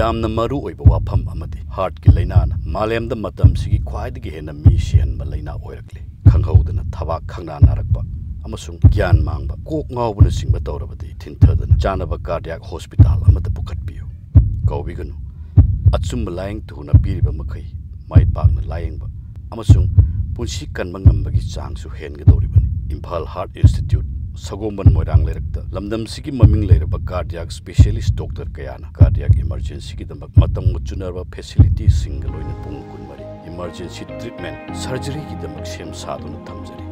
यामना मरु ओइबा वाफम अमदि heart की लैनाना मालेमदा मतम सिगी ख्वाइदगी हेना मी सिहनबा लैना ओइरकले खंगहौदना थबाक खंगना नारकबा अमसुंग ज्ञान मांगबा कोक ngawbuna singba tawrabadi thinthadana janaba cardiac hospital amada pukhatpiyo kawbiganu achumba laying tuhuna piriba makai mai pakna layingba amasung punsi kanba ngambagi changsu hengadoribani Imphal Heart Institute Sagomban Moirang Lerakta Lamdam Siki Maming Leraba cardiac specialist doctor kayana cardiac emergency ki damak matam muchunarba facility single oina pung kunmari emergency treatment surgery ki damak sem saduna thamjari